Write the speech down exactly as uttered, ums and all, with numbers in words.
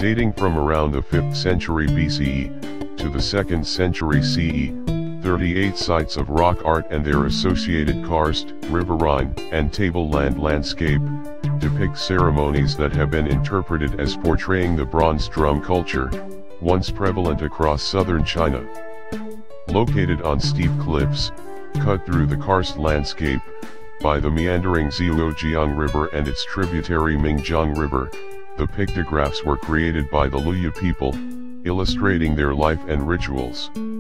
Dating from around the fifth century B C E, to the second century C E, thirty-eight sites of rock art and their associated karst, riverine, and tableland landscape, depict ceremonies that have been interpreted as portraying the bronze drum culture, once prevalent across southern China. Located on steep cliffs, cut through the karst landscape, by the meandering Zuojiang River and its tributary Mingjiang River, the pictographs were created by the Luya people, illustrating their life and rituals.